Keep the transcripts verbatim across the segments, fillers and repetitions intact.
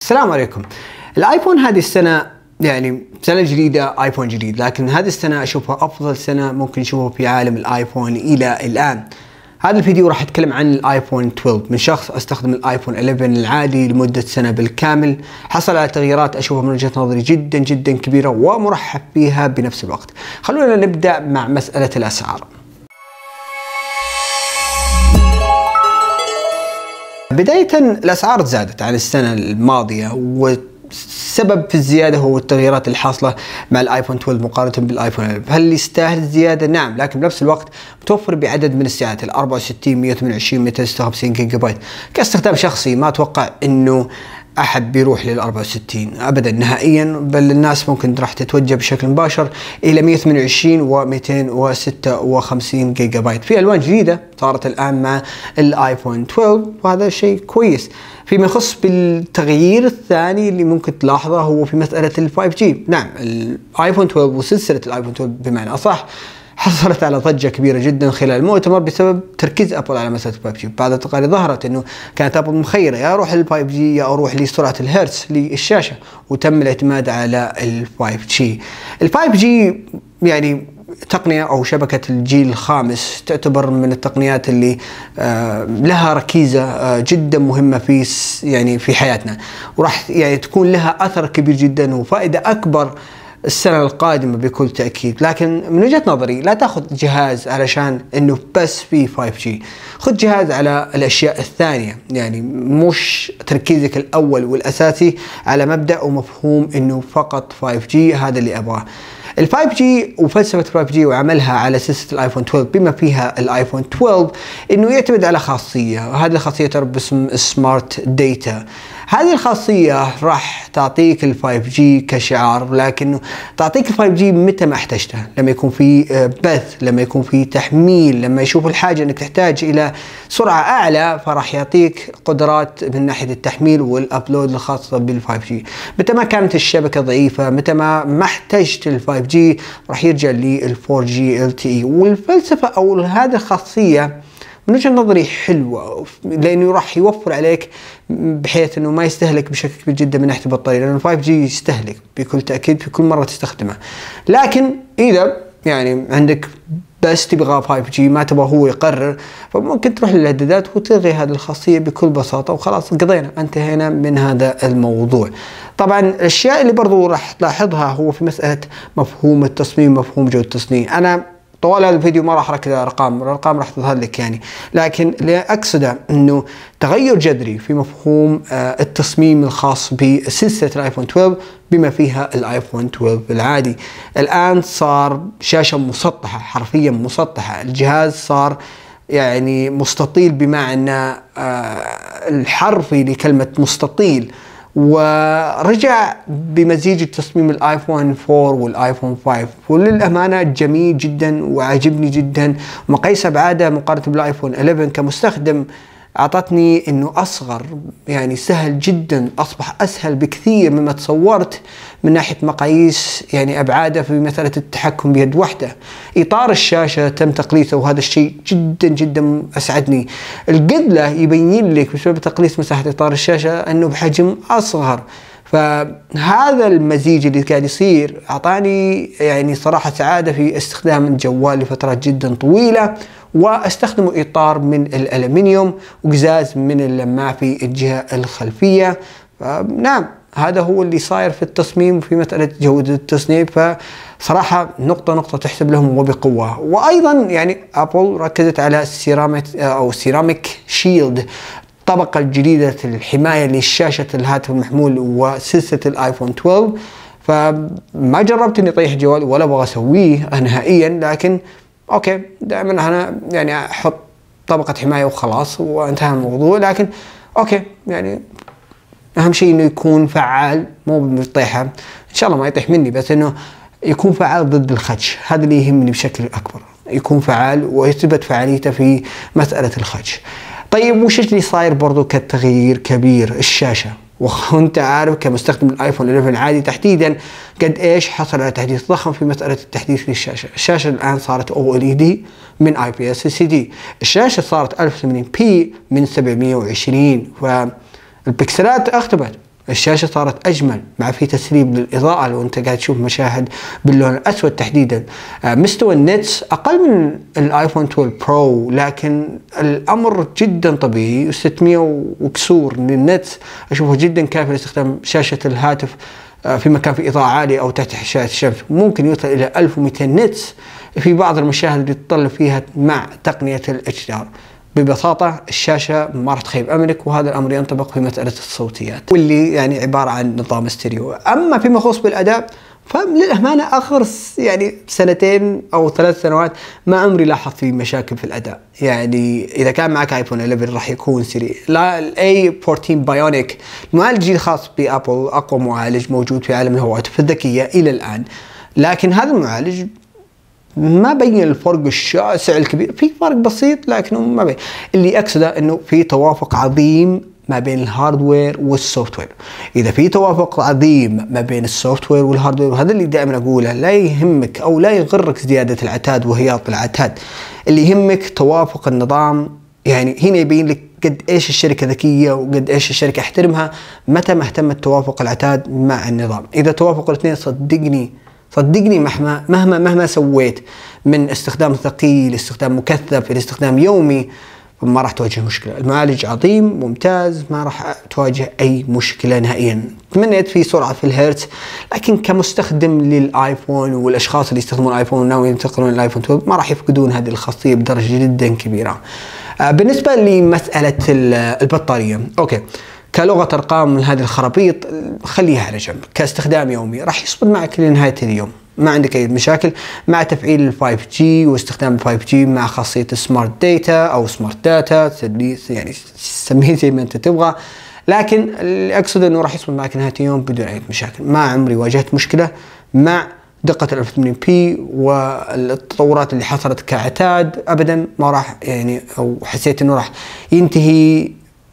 السلام عليكم. الايفون هذه السنة يعني سنة جديدة، ايفون جديد، لكن هذه السنة اشوفها افضل سنة ممكن نشوفها في عالم الايفون الى الان. هذا الفيديو راح اتكلم عن الايفون اثنا عشر من شخص استخدم الايفون احد عشر العادي لمدة سنة بالكامل، حصل على تغييرات اشوفها من وجهة نظري جدا جدا كبيرة ومرحب فيها بنفس الوقت. خلونا نبدأ مع مسألة الاسعار. بداية الأسعار زادت عن السنة الماضية، والسبب في الزيادة هو التغييرات الحاصلة مع الايفون اثنا عشر مقارنة بالايفون احد عشر. هل يستاهل الزيادة؟ نعم، لكن بنفس الوقت متوفر بعدد من السعات ال أربعة وستين، مئة وثمانية وعشرين، مئتين وستة وخمسين جيجا بايت. كاستخدام شخصي ما اتوقع انه احد بيروح لل أربعة وستين ابدا نهائيا، بل الناس ممكن راح تتوجه بشكل مباشر الى مئة وثمانية وعشرين و مئتين وستة وخمسين جيجا بايت. في الوان جديده صارت الان مع الايفون اثنا عشر وهذا شيء كويس. فيما يخص بالتغيير الثاني اللي ممكن تلاحظه هو في مساله ال فايف جي. نعم، الايفون اثنا عشر وسلسله الايفون اثنا عشر بمعنى اصح حصلت على ضجة كبيرة جدا خلال المؤتمر بسبب تركيز ابل على مسألة فايف جي. بعد التقارير ظهرت انه كانت ابل مخيرة يا اروح لل فايف جي يا اروح لسرعة الهرتز للشاشة، وتم الاعتماد على ال فايف جي. ال فايف جي يعني تقنية او شبكة الجيل الخامس، تعتبر من التقنيات اللي آه لها ركيزة آه جدا مهمة في يعني في حياتنا، وراح يعني تكون لها اثر كبير جدا وفائدة اكبر السنة القادمة بكل تأكيد. لكن من وجهة نظري لا تاخذ جهاز علشان انه بس في فايف جي، خذ جهاز على الاشياء الثانية، يعني مش تركيزك الاول والاساسي على مبدأ ومفهوم انه فقط فايف جي هذا اللي ابغاه. ال فايف جي وفلسفة فايف جي وعملها على سلسلة الايفون اثنا عشر بما فيها الايفون اثنا عشر انه يعتمد على خاصية، وهذه الخاصية تعرف باسم سمارت داتا. هذه الخاصية راح تعطيك ال فايف جي كشعار، لكنه تعطيك ال فايف جي متى ما احتجتها، لما يكون في بث، لما يكون في تحميل، لما يشوف الحاجة انك تحتاج الى سرعة اعلى فراح يعطيك قدرات من ناحية التحميل والابلود الخاصة بال فايف جي. متى ما كانت الشبكة ضعيفة، متى ما ما احتجت ال فايف جي راح يرجع لل فور جي ال تي اي. والفلسفة او هذه الخاصية من وجهة نظري حلوة، لأنه راح يوفر عليك بحيث أنه ما يستهلك بشكل كبير جدا من ناحية البطارية، لأنه فايف جي يستهلك بكل تأكيد في كل مرة تستخدمه. لكن إذا يعني عندك بس تبغى فايف جي ما تبغى هو يقرر، فممكن تروح للإعدادات وتلغي هذه الخاصية بكل بساطة وخلاص قضينا، انتهينا من هذا الموضوع. طبعا الأشياء اللي برضو راح تلاحظها هو في مسألة مفهوم التصميم، مفهوم جودة التصنيع. أنا طوال هذا الفيديو ما راح اركز على ارقام، الارقام راح تظهر لك يعني، لكن اللي اقصده انه تغير جذري في مفهوم آه التصميم الخاص بسلسله الايفون اثنا عشر بما فيها الايفون اثنا عشر العادي. الان صار شاشه مسطحه، حرفيا مسطحه، الجهاز صار يعني مستطيل بمعنى آه الحرفي لكلمه مستطيل، ورجع بمزيج التصميم الايفون أربعة والايفون خمسة، وللامانه جميل جدا وعجبني جدا. ومقاييس ابعاده مقارنه بالايفون احد عشر كمستخدم اعطتني انه اصغر، يعني سهل جدا، اصبح اسهل بكثير مما تصورت من ناحيه مقاييس يعني ابعاده في مساله التحكم بيد واحده. اطار الشاشه تم تقليصه وهذا الشيء جدا جدا اسعدني. القذله يبين لك بسبب تقليص مساحه اطار الشاشه انه بحجم اصغر، فهذا المزيج اللي قاعد يصير اعطاني يعني صراحه سعاده في استخدام الجوال لفترات جدا طويله، واستخدم اطار من الالمنيوم وقزاز من اللماع في الجهه الخلفيه. نعم، هذا هو اللي صاير في التصميم في مساله جوده التصنيع، فصراحه نقطه نقطه تحسب لهم وبقوه. وايضا يعني ابل ركزت على السيراميك او سيراميك شيلد، الطبقه الجديده الحمايه للشاشه الهاتف المحمول وسلسله الايفون اثنا عشر. فما جربت اني اطيح جوال ولا ابغى اسويه نهائيا، لكن اوكي دائما انا يعني احط طبقه حمايه وخلاص وانتهى الموضوع. لكن اوكي يعني اهم شيء انه يكون فعال، مو بطيحه ان شاء الله ما يطيح مني، بس انه يكون فعال ضد الخدش، هذا اللي يهمني بشكل اكبر، يكون فعال ويثبت فعاليته في مساله الخدش. طيب وش اللي صاير برضو كتغيير كبير؟ الشاشه. وانت عارف كمستخدم الايفون احد عشر العادي تحديدا قد ايش حصل على تحديث ضخم في مساله التحديث للشاشه. الشاشه الان صارت او ال اي دي من اي بي اس ال سي دي، الشاشه صارت ألف وثمانين بي من سبعمئة وعشرين، فالبكسلات اختفت الشاشة صارت أجمل، مع في تسريب للإضاءة لو أنت قاعد تشوف مشاهد باللون الأسود تحديدا. مستوى النتس أقل من الآيفون اثناشر برو، لكن الأمر جدا طبيعي. ستمية وكسور من النتس أشوفه جدا كافي لاستخدام شاشة الهاتف في مكان في إضاءة عالية أو تحت إشعاع الشمس. ممكن يوصل إلى ألف ومئتين نتس في بعض المشاهد اللي تطلب فيها مع تقنية الاتش دي ار. ببساطة الشاشة ما راح تخيب أملك، وهذا الأمر ينطبق في مسألة الصوتيات واللي يعني عبارة عن نظام ستيريو. أما فيما يخص بالأداء فللأمانة آخر يعني سنتين أو ثلاث سنوات ما عمري لاحظت في مشاكل في الأداء. يعني إذا كان معك آيفون إحدى عشر راح يكون سريع. لا ال إيه أربعة عشر بايونيك المعالج الخاص بأبل أقوى معالج موجود في عالم الهواتف الذكية إلى الآن، لكن هذا المعالج ما بين الفرق الشاسع الكبير، في فرق بسيط لكنه ما بين. اللي أقصده إنه في توافق عظيم ما بين الهاردوير والسوفت وير. إذا في توافق عظيم ما بين السوفت وير والهاردوير، وهذا اللي دائما أقوله، لا يهمك أو لا يغرك زيادة العتاد وهياط العتاد، اللي يهمك توافق النظام. يعني هنا يبين لك قد إيش الشركة ذكية وقد إيش الشركة احترمها متى ما اهتمت توافق العتاد مع النظام. إذا توافق الاثنين صدقني صدقني مهما مهما مهما سويت من استخدام ثقيل، استخدام مكثف، إلى استخدام يومي، ما راح تواجه مشكلة. المعالج عظيم ممتاز، ما راح تواجه أي مشكلة نهائيا. تمنيت في سرعة في الهرتز، لكن كمستخدم للآيفون والأشخاص اللي يستخدمون الآيفون وناويين ينتقلون للآيفون اثناشر ما راح يفقدون هذه الخاصية بدرجة جدا كبيرة. بالنسبة لمسألة البطارية، أوكي كلغة أرقام من هذه الخرابيط خليها على جنب. كاستخدام يومي راح يصمد معك لنهاية اليوم، ما عندك أي مشاكل مع تفعيل ال فايف جي واستخدام ال فايف جي مع خاصية سمارت داتا أو سمارت داتا، يعني سميه زي ما أنت تبغى. لكن اللي أقصد أنه راح يصمد معك نهاية اليوم بدون أي مشاكل. ما عمري واجهت مشكلة مع دقة ال ألف وثمانين بي والتطورات اللي حصلت كعتاد أبدا. ما راح يعني أو حسيت أنه راح ينتهي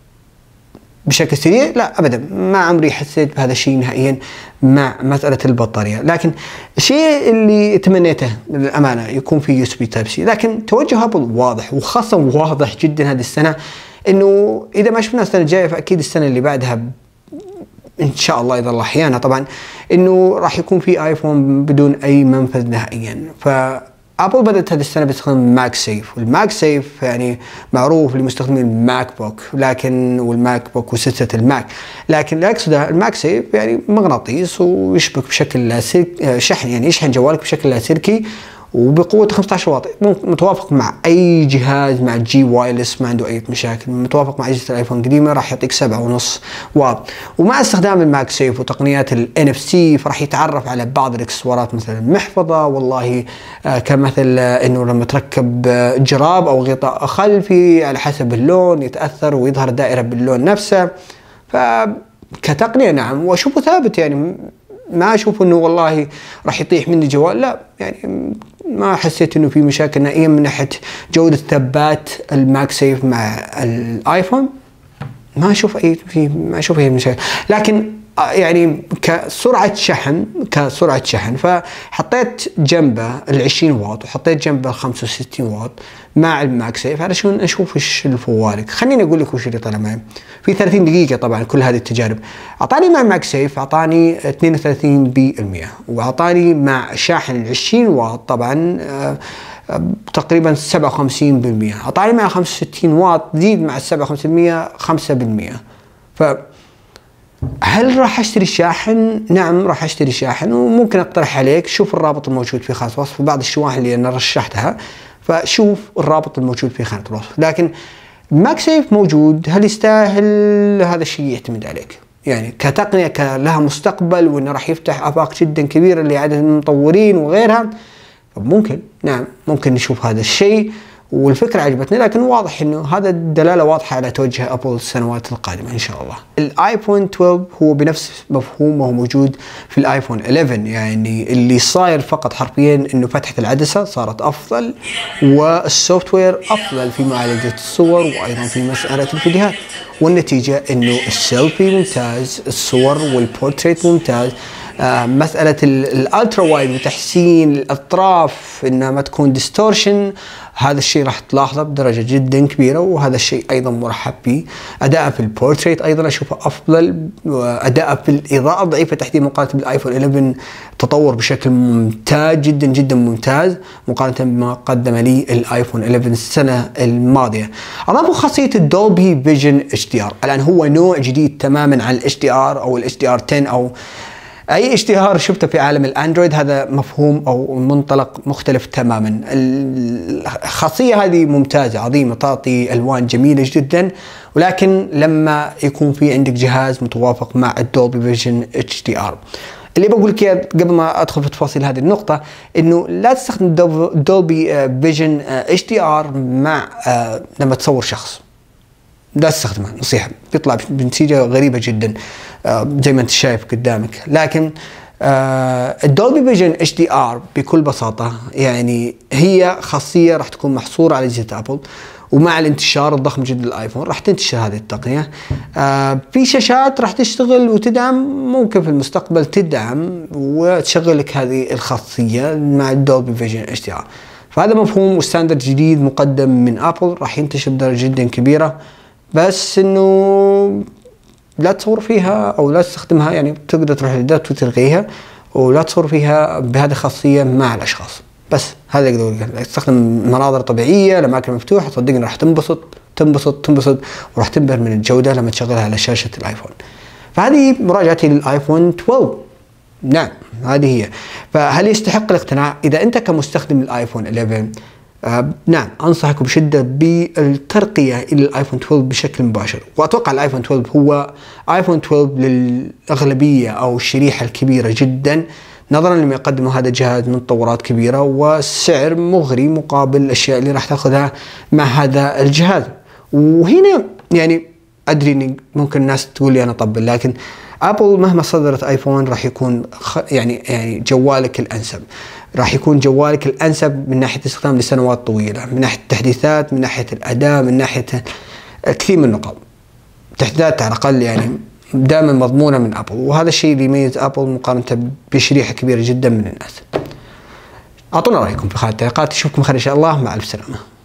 بشكل سريع، لا ابدا، ما عمري حسيت بهذا الشيء نهائيا مع مساله البطاريه. لكن الشيء اللي تمنيته للامانه يكون في يو اس بي تايب سي، لكن توجه ابل واضح، وخاصه واضح جدا هذه السنه، انه اذا ما شفنا السنه الجايه فاكيد السنه اللي بعدها ان شاء الله اذا الله احيانا طبعا، انه راح يكون في ايفون بدون اي منفذ نهائيا. ف ابل بدأت هذه السنة باستخدام ماك سيف، والماك سيف يعني معروف لمستخدمين الماك بوك، لكن والماك بوك وسلسلة الماك، لكن اللي أقصده الماك سيف يعني مغناطيس ويشبك بشكل لاسلكي، شحن يعني يشحن جوالك بشكل لاسلكي وبقوة خمسة عشر واط، متوافق مع أي جهاز، مع جي وايرلس ما عنده أي مشاكل، متوافق مع أجهزة الآيفون القديمة راح يعطيك سبعة ونص واط. ومع استخدام الماك سيف وتقنيات ال إن إف سي فراح يتعرف على بعض الإكسسوارات مثل المحفظة، والله آه كمثل آه إنه لما تركب آه جراب أو غطاء خلفي على حسب اللون يتأثر ويظهر دائرة باللون نفسه. فكتقنية نعم، وأشوفه ثابت، يعني ما أشوف إنه والله راح يطيح مني جوال، لا يعني ما حسيت إنه في مشاكل نهائيا من ناحية جودة ثبات الماك سيف مع الآيفون. ما أشوف أي في ما أشوف أي مشاكل. لكن يعني كسرعة شحن كسرعة شحن فحطيت جنبه ال عشرين واط وحطيت جنبه ال خمسة وستين واط مع الماك سيف علشان اشوف ايش الفوارق. خليني اقول لك وش اللي طلع معي في ثلاثين دقيقة. طبعا كل هذه التجارب اعطاني مع الماك سيف اعطاني اثنين وثلاثين بالمئة، واعطاني مع شاحن ال عشرين واط طبعا آه تقريبا سبعة وخمسين بالمئة، اعطاني مع خمسة وستين واط زيد مع ال سبعة وخمسين بالمئة خمسة بالمئة. ف هل راح اشتري شاحن؟ نعم راح اشتري شاحن، وممكن اقترح عليك شوف الرابط الموجود في خانة الوصف في بعض الشواحن اللي انا رشحتها، فشوف الرابط الموجود في خانة الوصف. لكن ماك سيف موجود، هل يستاهل؟ هذا الشيء يعتمد عليك. يعني كتقنية لها مستقبل وانه راح يفتح افاق جدا كبيرة لعدد المطورين وغيرها، ممكن نعم ممكن نشوف هذا الشيء، والفكرة عجبتني. لكن واضح انه هذا الدلالة واضحة على توجه ابل السنوات القادمة ان شاء الله. الايفون اثناشر هو بنفس مفهوم وهو موجود في الايفون إحدى عشر، يعني اللي صاير فقط حرفيا انه فتحة العدسة صارت افضل، والسوفت وير افضل في معالجة الصور وايضا في مسألة الفيديوهات. والنتيجة انه السيلفي ممتاز، الصور والبورتريت ممتاز، آه مسألة الالترا وايد وتحسين الاطراف انها ما تكون ديستورشن، هذا الشيء راح تلاحظه بدرجة جدا كبيرة، وهذا الشيء ايضا مرحب به. اداءه في البورتريت ايضا اشوفه افضل، اداءه في الاضاءة ضعيفة تحديدا مقارنة بالايفون إحدى عشر تطور بشكل ممتاز جدا جدا ممتاز مقارنة بما قدم لي الايفون إحدى عشر السنة الماضية. اضافوا خاصية الدولبي فيجن اتش دي ار، الان هو نوع جديد تماما عن الاتش دي ار او الاتش دي ار عشرة او اي اشتهار شفته في عالم الاندرويد. هذا مفهوم او منطلق مختلف تماما. الخاصيه هذه ممتازه عظيمه، تعطي الوان جميله جدا، ولكن لما يكون في عندك جهاز متوافق مع الدولبي فيجن اتش دي ار. اللي بقول لك قبل ما ادخل في تفاصيل هذه النقطه انه لا تستخدم دولبي فيجن اتش دي ار مع لما تصور شخص، لا تستخدمها، نصيحة، بيطلع بنتيجة غريبة جدا زي ما انت شايف قدامك. لكن الدولبي فيجن اتش دي ار بكل بساطة يعني هي خاصية راح تكون محصورة على أجهزة ابل، ومع الانتشار الضخم جدا للايفون راح تنتشر هذه التقنية. في شاشات راح تشتغل وتدعم، ممكن في المستقبل تدعم وتشغل لك هذه الخاصية مع الدولبي فيجن اتش دي ار. فهذا مفهوم وستاندرد جديد مقدم من ابل راح ينتشر بدرجة جدا كبيرة، بس انه لا تصور فيها او لا تستخدمها، يعني تقدر تروح للدات وتلغيها، ولا تصور فيها بهذه الخاصيه مع الاشخاص. بس هذا اقدر اقول لك، تستخدم مناظر طبيعيه، الاماكن مفتوحه، صدقني راح تنبسط تنبسط تنبسط وراح تنبهر من الجوده لما تشغلها على شاشه الايفون. فهذه مراجعتي للايفون اثني عشر. نعم هذه هي. فهل يستحق الاقتناع؟ اذا انت كمستخدم الايفون إحدى عشر آه نعم انصحك بشده بالترقيه الى الايفون اثني عشر بشكل مباشر، واتوقع الايفون اثني عشر هو ايفون اثني عشر للاغلبيه او الشريحه الكبيره جدا، نظرا لما يقدمه هذا الجهاز من تطورات كبيره وسعر مغري مقابل الاشياء اللي راح تاخذها مع هذا الجهاز. وهنا يعني ادري ان ممكن الناس تقول لي انا طبل، لكن ابل مهما صدرت ايفون راح يكون يعني يعني جوالك الانسب، راح يكون جوالك الانسب من ناحيه الاستخدام لسنوات طويله، من ناحيه التحديثات، من ناحيه الاداء، من ناحيه كثير من النقاط. تحديثات على الاقل يعني دائما مضمونه من ابل، وهذا الشيء اللي يميز ابل مقارنه بشريحه كبيره جدا من الناس. اعطونا رايكم في خانه التعليقات، اشوفكم خير ان شاء الله، مع الف سلامه.